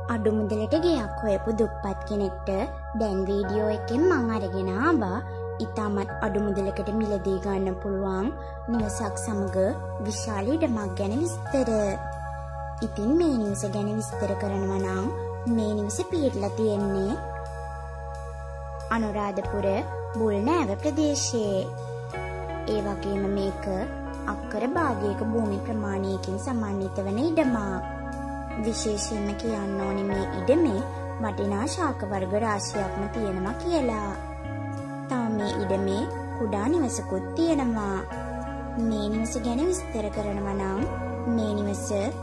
අඩු මුදලට ගෙයක් හොයපු දුප්පත් කෙනෙක්ට දැන් වීඩියෝ එකෙන් මං අරගෙන ආවා ඉතාමත් අඩු මුදලකට මිලදී ගන්න පුළුවන් නිවසක් සමග විශාල ඉඩමක් ගැන විස්තර. ඉතින් මේ නිවස ගැන විස්තර කරනවා නම් මේ නිවස පිහිටලා තියෙන්නේ අනුරාධපුර බුල්නෑව ප්‍රදේශයේ. ඒ වගේම මේක අක්කර භාගයක භූමි ප්‍රමාණයකින් සමන්විත වන ඉඩමක්. විශේෂයෙන්ම කියන්න ඕනේ මේ ඉඩමේ වටිනා ශාක වර්ග රාශියක්ම තියෙනවා කියලා. තාම මේ ඉඩමේ කුඩා නිවසකුත් තියෙනවා. මේ නිවස ගැන විස්තර කරනවා නම් මේ නිවස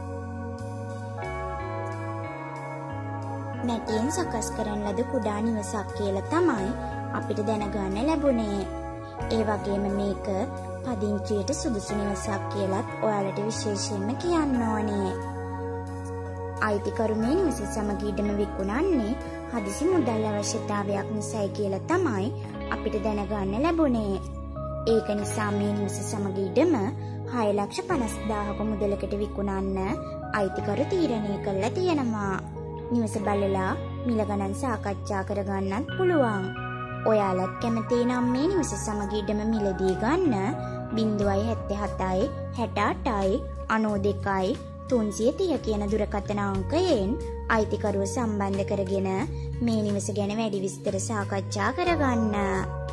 මැටියෙන් සකස් කරන ලද කුඩා නිවසක් කියලා තමයි අපිට දැනගන්න ලැබුණේ. ඒ වගේම මේක පදිංචියට සුදුසු නිවසක් කියලත් ඔයාලට විශේෂයෙන්ම කියන්න ඕනේ. අයිතිකරු මේ නිවස සමග ඉඩම විකුණන්නේ හදිසි මුදල් අවශ්‍යතාවයක් නිසායි කියලා තමයි අපිට දැනගන්න ලැබුණේ. ඒක නිසා මේ නිවස සමග ඉඩම 6,50,000ක මුදලකට විකුණන්න අයිතිකරු තීරණය කළා තියෙනවා. නිවස බලලා මිල ගණන් සාකච්ඡා කරගන්නත් පුළුවන්. ඔයාලත් කැමති නම් මේ නිවස සමග ඉඩම මිලදී ගන්න 077යි 68යි 92යි 330 කියන දුරකථන අංකයෙන් අයිතිකරුව සම්බන්ධ කරගෙන මේ නිවස ගැන වැඩි විස්තර සාකච්ඡා කරගන්න.